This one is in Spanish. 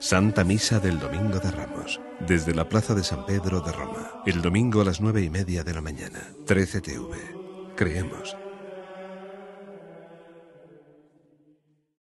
Santa Misa del Domingo de Ramos, desde la Plaza de San Pedro de Roma, el domingo a las 9:30 de la mañana. 13 TV. Creemos